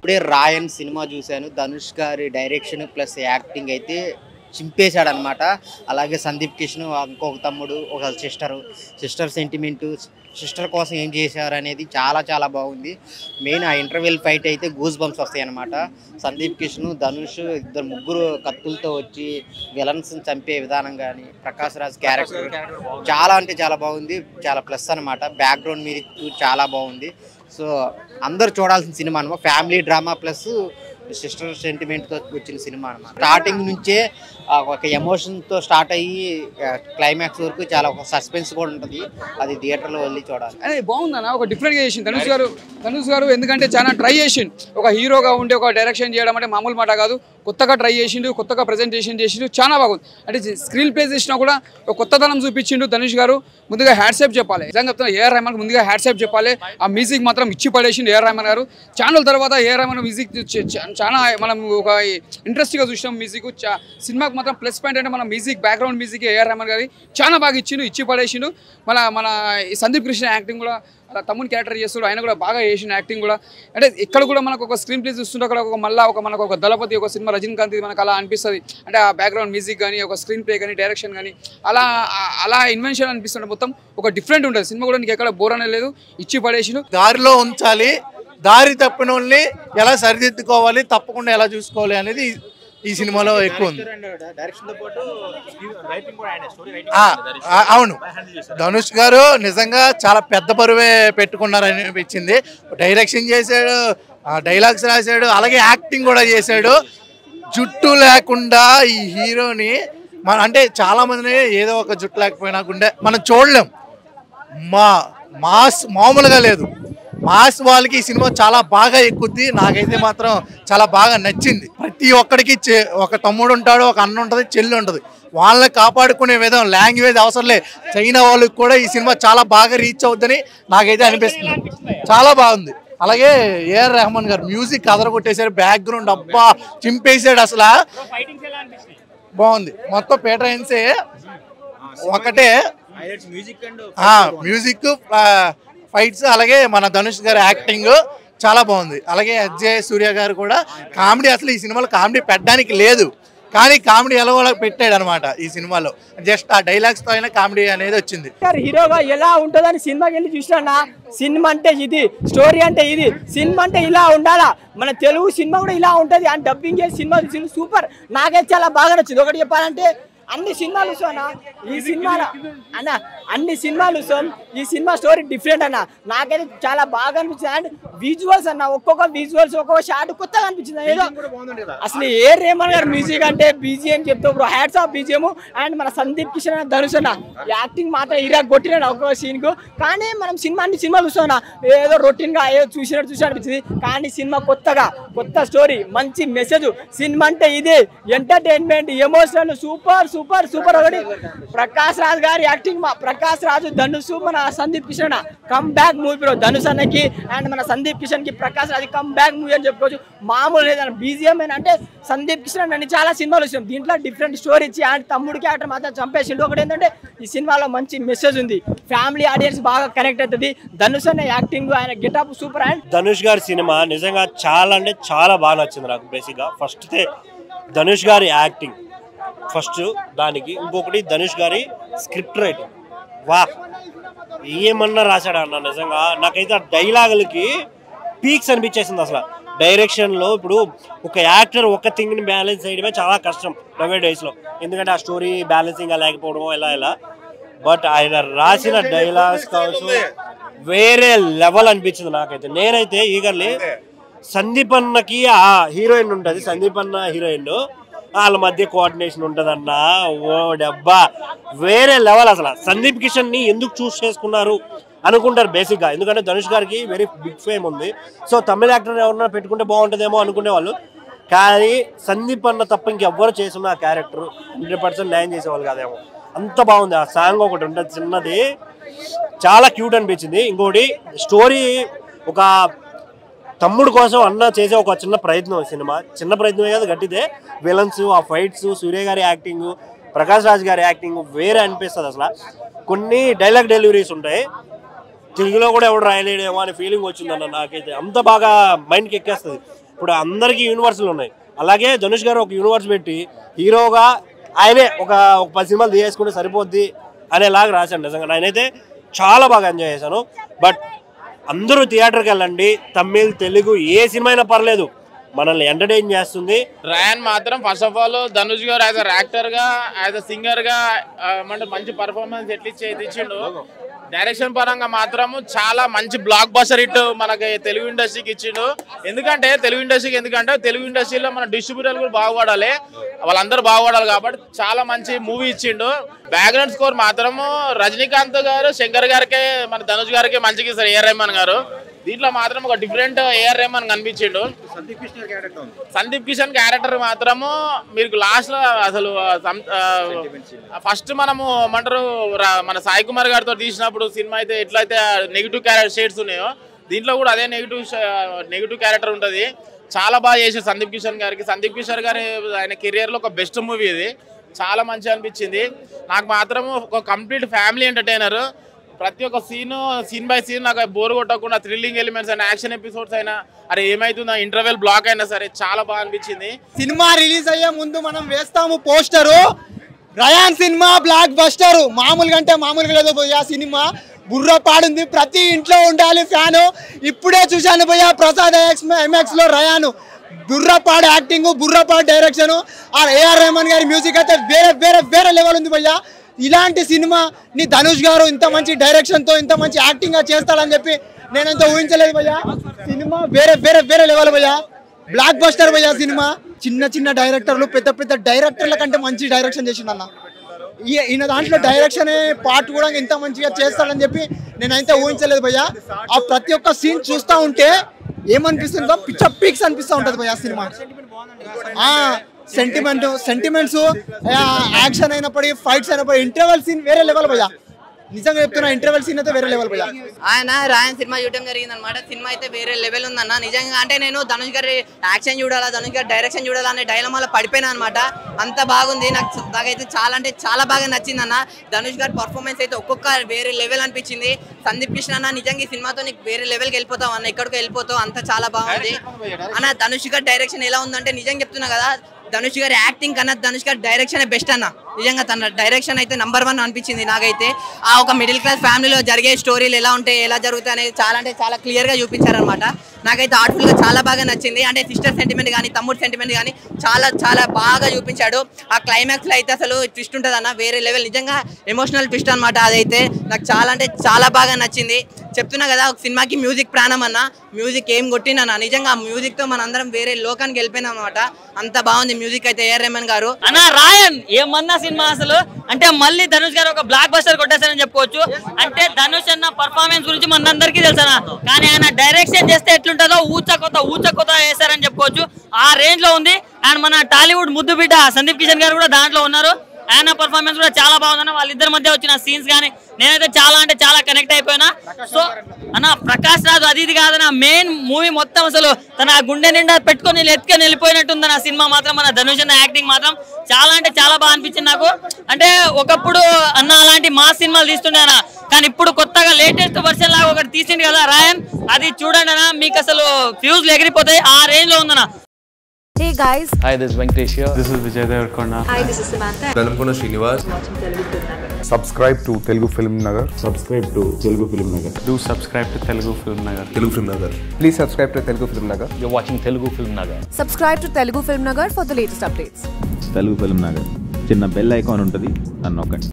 ఇప్పుడే రాయన్ సినిమా చూశాను. ధనుష్ గారి డైరెక్షన్ ప్లస్ యాక్టింగ్ అయితే చింపేశాడు అనమాట. అలాగే సందీప్ కిషన్ ఇంకొక తమ్ముడు, ఒక సిస్టర్ సెంటిమెంటు, సిస్టర్ కోసం ఏం చేశారు అనేది చాలా చాలా బాగుంది. మెయిన్ ఆ ఇంటర్వెల్ ఫైట్ అయితే గూస్ బంప్స్ వస్తాయి అనమాట. సందీప్ కిషన్, ధనుష్ ముగ్గురు కత్తులతో వచ్చి విలన్స్ చంపే విధానం కానీ, ప్రకాష్ రాజ్ క్యారెక్టర్ చాలా అంటే చాలా బాగుంది. చాలా ప్లస్ అనమాట. బ్యాక్గ్రౌండ్ మ్యూజిక్ చాలా బాగుంది. సో అందరూ చూడాల్సిన సినిమా అనమాట. ఫ్యామిలీ డ్రామా ప్లస్ సిస్టర్ సెంటిమెంట్తో వచ్చిన సినిమా అనమాట. స్టార్టింగ్ నుంచే ఒక ఎమోషన్తో స్టార్ట్ అయ్యి క్లైమాక్స్ వరకు చాలా ఒక సస్పెన్స్ కూడా ఉంటుంది. అది థియేటర్లో వెళ్ళి చూడాలి. అదే బాగుందన్న. ఒక డిఫరెంట్గా చేసింది ధనుష్ గారు. ఎందుకంటే చాలా ట్రై చేసిండు. ఒక హీరోగా ఉండి ఒక డైరెక్షన్ చేయడం అంటే మామూలు మాట కాదు. కొత్తగా ట్రై చేసిండు, కొత్తగా ప్రజెంటేషన్ చేసిండు, చాలా బాగుంది. అంటే స్క్రీన్ ప్లే చేసినా కూడా ఒక కొత్తదనం చూపించిండు ధనుష్ గారు. ముందుగా హ్యాట్సాప్ చెప్పాలి. నిజంగా చెప్తున్నా, ఏఆర్ రెహమాన్ ముందుగా హ్యాట్సాప్ చెప్పాలి. ఆ మ్యూజిక్ మాత్రం ఇచ్చి పడేసిండు ఏఆర్ రెహమాన్ గారు. ఛానల్ తర్వాత ఏఆర్ రెహమాన్ మ్యూజిక్ చాలా మనం ఒక ఇంట్రెస్ట్గా చూసినాం. మ్యూజిక్ సినిమాకి మాత్రం ప్లస్ పాయింట్ అంటే మన music, background music A Rahman గారి చాలా బాగా ఇచ్చి పడేసిండు. మన సందీప్ కృష్ణ యాక్టింగ్ కూడా, తమ్ముని క్యారెక్టర్ చేస్తాడు, ఆయన కూడా బాగా చేసిన యాక్టింగ్ కూడా. అంటే ఇక్కడ కూడా మనకు ఒక స్క్రీన్ ప్లే చూస్తుంటే అక్కడ మనకు ఒక దళపతి, ఒక సినిమా రజనీకాంత్ మనకు అలా అనిపిస్తుంది. అంటే ఆ బ్యాక్గ్రౌండ్ మ్యూజిక్ కానీ, ఒక స్క్రీన్ ప్లే కానీ, డైరెక్షన్ కానీ అలా ఇన్వెన్షన్ అనిపిస్తుంది. మొత్తం ఒక డిఫరెంట్ ఉంటుంది సినిమా కూడా. నీకు ఎక్కడ బోర్ అనేది లేదు, ఇచ్చి పడేసిండు. దారిలో ఉంచాలి, దారి తప్పిన వాళ్ళని ఎలా సరిదిద్దుకోవాలి, తప్పకుండా ఎలా చూసుకోవాలి అనేది ఈ సినిమాలో ఎక్కువ ఉంది. అవును, ధనుష్ గారు నిజంగా చాలా పెద్ద బరువే పెట్టుకున్నారని అనిపించింది. డైరెక్షన్ చేశాడు, డైలాగ్స్ రాశాడు, అలాగే యాక్టింగ్ కూడా చేశాడు. జుట్టు లేకుండా ఈ హీరోని అంటే చాలా మందిని ఏదో ఒక జుట్టు లేకపోయినా మనం చూడలేం. మాస్ మామూలుగా లేదు. మాస్ వాళ్ళకి ఈ సినిమా చాలా బాగా ఎక్కుద్ది. నాకైతే మాత్రం చాలా బాగా నచ్చింది. ప్రతి ఒక్కడికి ఒక తమ్ముడు ఉంటాడు, ఒక అన్న ఉంటుంది, చెల్లి ఉంటుంది. వాళ్ళని కాపాడుకునే విధం, లాంగ్వేజ్ అవసరం లేదు. చైనా వాళ్ళకి కూడా ఈ సినిమా చాలా బాగా రీచ్ అవుద్దని నాకైతే అనిపిస్తుంది. చాలా బాగుంది. అలాగే ఏఆర్ రెహమాన్ గారు మ్యూజిక్ అదరగొట్టేశారు. బ్యాక్గ్రౌండ్ అబ్బా చింపేశాడు. అసలు బాగుంది. మొత్తం పేటరైన్సే ఒకటే మ్యూజిక్, ఫైట్స్, అలాగే మన ధనుష్ గారి యాక్టింగ్ చాలా బాగుంది. అలాగే అజయ్, సూర్య గారు కూడా కామెడీ, అసలు ఈ సినిమాలో కామెడీ పెట్టడానికి లేదు, కానీ కామెడీ ఎలా పెట్టాడు అనమాట. ఈ సినిమాలో జస్ట్ ఆ డైలాగ్స్ తో అయినా కామెడీ అనేది వచ్చింది. హీరోగా ఎలా ఉంటుందని సినిమాకి వెళ్ళి చూసినా, సినిమా అంటే ఇది, స్టోరీ అంటే ఇది, సినిమా అంటే ఇలా ఉండాలా, మన తెలుగు సినిమా కూడా ఇలా ఉంటుంది అని డబ్బింగ్ చేసి సినిమా సూపర్. నాకైతే చాలా బాగా నచ్చింది. ఒకటి చెప్పాలంటే అన్ని సినిమాలు చూసానా, ఈ సినిమాలో అన్న అన్ని సినిమాలు చూసాం, ఈ సినిమా స్టోరీ డిఫరెంట్ అన్న. నాకైతే చాలా బాగా అనిపించింది. అండ్ విజువల్స్ అన్న, ఒక్కొక్క విజువల్స్, ఒక్కొక్క షాట్ కొత్తగా అనిపించింది. ఏదో అసలు ఏ రేమన్ గారు మ్యూజిక్ అంటే బీజిఎం చెప్తా, హ్యాట్స్ ఆఫ్ బీజిఎం. అండ్ మన సందీప్ కిషన్ అన్న, ధనుష్ అన్న యాక్టింగ్ మాత్రం ఇరా కొట్టినాడు ఒక్కొక్క సీన్కు. కానీ మనం అన్ని సినిమాలు చూస్తామన్నా, ఏదో రొటీన్గా ఏదో చూసినట్టు అనిపించింది. కానీ సినిమా కొత్త స్టోరీ, మంచి మెసేజ్. సినిమా అంటే ఇది entertainment, emotional, super super super. ఒకటి ప్రకాష్ రాజ్ గారి యాక్టింగ్, ప్రకాష్ రాజు, ధనుష్, మన Sandeep Kishan come back movie bro. Dhanush అన్నకి అండ్ మన సందీప్ కిషన్ కి Prakash Raj come back movie అని చెప్పుకోవచ్చు. మామూలు లేదన్న బీజిఎం అంటే సందీప్ కిషన్ అని చాలా సినిమాలు వచ్చినాం. దీంట్లో డిఫరెంట్ స్టోరీ ఇచ్చి అండ్ తమ్ముడు క్యారెక్టర్ మాత్రం చంపేసిండు. ఒకటి ఏంటంటే ఈ సినిమాలో మంచి మెసేజ్ ఉంది, ఫ్యామిలీ ఆడియన్స్ బాగా కనెక్ట్ అవుతుంది. ధనుష్ అనే యాక్టింగ్, ఆయన గెటప్ సూపర్. అండ్ ధనుష్ గారి సినిమా నిజంగా చాలా అంటే చాలా బాగా నచ్చింది నాకు. బేసిక్గా ఫస్ట్ ధనుష్ గారి యాక్టింగ్ ఫస్ట్, దానికి ఇంకొకటి ధనుష్ గారి స్క్రిప్ట్ రైటింగ్. వా, ఏమన్నా రాశాడు అన్న. నిజంగా నాకైతే ఆ డైలాగులకి పీక్స్ అనిపించేసింది. అసలు డైరెక్షన్లో ఇప్పుడు ఒక యాక్టర్ ఒక థింగ్ని బ్యాలెన్స్ చేయడమే చాలా కష్టం నవే డేస్లో, ఎందుకంటే ఆ స్టోరీ బ్యాలెన్సింగ్గా లేకపోవడం ఇలా. బట్ ఆయన రాసిన డైలాగ్స్ కావచ్చు వేరే లెవెల్ అనిపించింది నాకైతే. నేనైతే ఈగర్లీ సందీప్ అన్నకి ఆ హీరోయిన్ ఉంటుంది, సందీప్ అన్న హీరోయిన్, వాళ్ళ మధ్య కోఆర్డినేషన్ ఉంటుందన్నా. ఓ డబ్బా, వేరే లెవెల్. అసలు సందీప్ కిషన్ ని ఎందుకు చూస్ చేసుకున్నారు అనుకుంటారు బేసిక్గా, ఎందుకంటే ధనుష్ గారికి వెరీ బిగ్ ఫేమ్ ఉంది. సో తమిళ యాక్టర్ ఎవరన్నా పెట్టుకుంటే బాగుంటుందేమో అనుకునేవాళ్ళు, కానీ సందీప్ అన్న తప్ప ఇంకెవ్వరు చేస్తున్న ఆ క్యారెక్టర్ 100% న్యాయం చేసేవాళ్ళు కాదేమో. అంత బాగుంది. ఆ సాంగ్ ఒకటి ఉంటుంది చిన్నది, చాలా క్యూట్ అనిపించింది. ఇంకోటి స్టోరీ, ఒక తమ్ముడు కోసం అన్న చేసే ఒక చిన్న ప్రయత్నం. సినిమా చిన్న ప్రయత్నమే కాదు, గట్టిదే. విలన్స్, ఆ ఫైట్స్, సూర్య గారి యాక్టింగ్, ప్రకాష్ రాజ్ గారి యాక్టింగ్ వేరే అనిపిస్తుంది. అసలు కొన్ని డైలాగ్ డెలివరీస్ ఉంటాయి, తెలుగులో కూడా ఎవడు రాయలేడేమో అనే ఫీలింగ్ వచ్చిందన్న నాకైతే. అంత బాగా మైండ్కి ఎక్కేస్తుంది. ఇప్పుడు అందరికీ యూనివర్స్లు ఉన్నాయి. అలాగే ధనుష్ గారు ఒక యూనివర్స్ పెట్టి హీరోగా ఆయనే ఒక 10 సినిమాలు తీసుకుంటే సరిపోద్ది అనేలాగా రాశాను. నిజంగా నేనైతే చాలా బాగా ఎంజాయ్ చేశాను. బట్ అందరూ థియేటర్కి వెళ్ళండి. తమిళ్, తెలుగు ఏ సినిమా అయినా పర్లేదు, మనల్ని ఎంటర్టైన్ చేస్తుంది. రాయన్ మాత్రం ఫస్ట్ ఆఫ్ ఆల్ ధనుష్ గారు యాజ్ అ యాక్టర్ గా, యాజ్ అ సింగర్ గా మంచి పర్ఫార్మెన్స్ ఇచ్చిండు. డైరెక్షన్ పరంగా మాత్రము చాలా మంచి బ్లాక్ బస్టర్ హిట్ మనకి తెలుగు ఇండస్ట్రీకి ఇచ్చిండు. ఎందుకంటే తెలుగు ఇండస్ట్రీలో మన డిస్ట్రిబ్యూటర్లు కూడా బాగుపడాలి, వాళ్ళందరూ బాగుపడాలి కాబట్టి చాలా మంచి మూవీ ఇచ్చిండు. బ్యాక్గ్రౌండ్ స్కోర్ మాత్రము రజనీకాంత్ గారు, శంకర్ గారికే, మన ధనుష్ గారికి మంచిగా ఇస్తారు. ఏఆర్ రెహమాన్ గారు దీంట్లో మాత్రం ఒక డిఫరెంట్ ఏఆర్ రెహమాన్ కనిపించిండు. సందీప్ కిషన్ క్యారెక్టర్ మాత్రము మీకు లాస్ట్ లో అసలు ఫస్ట్ మనము ఏమంటారు మన సాయి కుమార్ గారితో తీసినప్పుడు సినిమా అయితే ఎట్లయితే నెగిటివ్ క్యారెక్టర్ షేడ్స్ ఉన్నాయో దీంట్లో కూడా అదే నెగిటివ్ క్యారెక్టర్ ఉంటుంది. చాలా బాగా చేశారు సందీప్ కిషన్ గారికి. సందీప్ కిషన్ గారి ఆయన కెరియర్ లో ఒక బెస్ట్ మూవీ ఇది. చాలా మంచిగా అనిపించింది నాకు మాత్రము. ఒక కంప్లీట్ ఫ్యామిలీ ఎంటర్టైనర్. ప్రతి ఒక్క సీన్ బై సీన్ నాకు బోర్ కొట్టకుండా థ్రిల్లింగ్ ఎలిమెంట్స్ అయినా, యాక్షన్ ఎపిసోడ్స్ అయినా, అరే ఏమైతుందా ఇంటర్వెల్ బ్లాక్ అయినా సరే చాలా బాగా అనిపించింది. సినిమా రిలీజ్ అయ్యే ముందు మనం వేస్తాము poster, Raayan cinema blockbuster. మామూలుగా అంటే మామూలుగా లేదు పోయా, సినిమా బుర్ర పాడుంది, ప్రతి ఇంట్లో ఉండాలి ఫ్యాను. ఇప్పుడే చూశాను పోయా ప్రసాద్ ఎంఎక్స్ లో రయాను. బుర్రపాడు యాక్టింగ్, బుర్రపాడు డైరెక్షన్, ఆ ఏఆర్ రెహమాన్ గారి మ్యూజిక్ అయితే వేరే వేరే వేరే లెవెల్ ఉంది భయ్యా. ఇలాంటి సినిమా ని ధనుష్ గారు ఇంత మంచి డైరెక్షన్ తో ఇంత మంచి యాక్టింగ్ గా చేస్తాడని చెప్పి నేనంత ఊహించలేదు భయ్యా. సినిమా వేరే వేరే వేరే లెవెల్ భయ్యా, బ్లాక్ బస్టర్ భయ్యా. సినిమా చిన్న చిన్న డైరెక్టర్లు పెద్ద పెద్ద డైరెక్టర్ల కంటే మంచి డైరెక్షన్ చేసిండన్న. ఈయన దాంట్లో డైరెక్షన్ పార్ట్ కూడా ఇంత మంచిగా చేస్తాడని చెప్పి నేనైతే ఊహించలేదు భయ్యా. ఆ ప్రతి ఒక్క సీన్ చూస్తూ ఉంటే ఏమనిపిస్తుందో పిచ్చ పీక్స్ అనిపిస్తూ ఉంటుంది భయ్యా సినిమా. సెంటిమెంట్స్ యాక్షన్ అయినప్పటికీ, ఫైట్స్ అయినప్పటికీ, ఇంటర్వెల్ సీన్ వేరే లెవెల్ భయ్యా. నిజంగా చెప్తున్నా, ఇంటర్వెల్ సీన్ అయితే వేరే లెవెల్ భయ్యా. ఆయన రాయన్ సినిమా చూడటం జరిగింది అనమాట. సినిమా అయితే వేరే లెవెల్ ఉందన్న నిజంగా. అంటే నేను ధనుష్ గారి యాక్షన్ చూడాలా, ధనుష్ గారి డైరెక్షన్ చూడాలా అనే డైలమాలో పడిపోయినా అనమాట. అంత బాగుంది. నాకైతే చాలా అంటే చాలా బాగా నచ్చింది అన్న. ధనుష్ గారి పర్ఫార్మెన్స్ అయితే ఒక్కొక్క వేరే లెవెల్ అనిపించింది. సందీప్ కిషన్ అన్న నిజంగా ఈ సినిమాతో నీకు వేరే లెవెల్కి వెళ్ళిపోతావు అన్న, ఎక్కడికి వెళ్ళిపోతావు, అంత చాలా బాగుంది అన్న. ధనుష్ గారి డైరెక్షన్ ఎలా ఉందంటే నిజంగా చెప్తున్నా కదా, ధనుష్ గారి యాక్టింగ్ కన్నా ధనుష్ గారి డైరెక్షన్ బెస్ట్ అన్న. నిజంగా తన డైరెక్షన్ అయితే నంబర్ 1 అనిపించింది నాకైతే. ఆ ఒక మిడిల్ క్లాస్ ఫ్యామిలీలో జరిగే స్టోరీలు ఎలా ఉంటాయి, ఎలా జరుగుతాయి అనేది చాలా అంటే చాలా క్లియర్గా చూపించారనమాట. నాకైతే ఆర్ట్ఫుల్గా చాలా బాగా నచ్చింది. అంటే సిస్టర్ సెంటిమెంట్ కానీ, తమ్ముడు సెంటిమెంట్ కానీ చాలా చాలా బాగా చూపించాడు. ఆ క్లైమాక్స్లో అయితే అసలు ట్విస్ట్ ఉంటుంది అన్న, వేరే లెవెల్. నిజంగా ఎమోషనల్ ట్విస్ట్ అనమాట. అదైతే నాకు చాలా అంటే చాలా బాగా నచ్చింది. చెప్తున్నా కదా, ఒక సినిమాకి మ్యూజిక్ ప్రాణం అన్న. మ్యూజిక్ ఏం కొట్టినా నిజంగా ఆ మ్యూజిక్తో మనందరం వేరే లోకానికి వెళ్ళిపోయినాం అనమాట. అంత బాగుంది మ్యూజిక్ అయితే ఏఆర్ రెహమాన్ గారు. అన్న రాయన్ ఏమన్నా సినిమా అసలు అంటే మళ్ళీ ధనుష్ గారు ఒక బ్లాక్ బస్టర్ కొట్టేస్తారని చెప్పుకోవచ్చు. అంటే ధనుష్ అన్న పర్ఫార్మెన్స్ గురించి మనందరికీ తెలుసా, కానీ ఆయన డైరెక్షన్ చేస్తే ఎట్లుంటుందో ఊచ కొత్త వేస్తారని చెప్పుకోవచ్చు. ఆ రేంజ్ లో ఉంది. అండ్ మన టాలీవుడ్ ముద్దు బిడ్డ సందీప్ కిషన్ గారు కూడా దాంట్లో ఉన్నారు. ఆయన పర్ఫార్మెన్స్ కూడా చాలా బాగుందన్న. వాళ్ళిద్దరి మధ్య వచ్చిన సీన్స్ కానీ నేనైతే చాలా అంటే చాలా కనెక్ట్ అయిపోయినా. సో అన్న ప్రకాష్ రాజు అది ఇది కాదన్న, మెయిన్ మూవీ మొత్తం అసలు తన గుండె నిండా పెట్టుకొని ఎత్తుకొని వెళ్ళిపోయినట్టుంది నా సినిమా మాత్రం. మన ధనుష్ అన్న యాక్టింగ్ మాత్రం చాలా అంటే చాలా బాగా అనిపించింది నాకు. అంటే ఒకప్పుడు అన్న అలాంటి మా సినిమాలు తీస్తుండేనా, కానీ ఇప్పుడు కొత్తగా లేటెస్ట్ వర్షన్ లాగా ఒకటి తీసిండు కదా రాయన్, అది చూడండి అన్న, మీకు అసలు ఫ్యూజ్లు ఎగిరిపోతాయి. ఆ రేంజ్ లో ఉందన్న. Hey guys. Hi, this is Venkatesh here. This is Vijay Devarkonda. Hi, this is Samantha. Velamkona Srinivas. Subscribe to Telugu FilmNagar. Subscribe to Telugu FilmNagar. Do subscribe to Telugu FilmNagar. Telugu FilmNagar. Please subscribe to Telugu FilmNagar. You're watching Telugu FilmNagar. Subscribe to Telugu FilmNagar for the latest updates. Telugu FilmNagar. చిన్న bell icon ఉంటుంది, అన్నొక్కండి.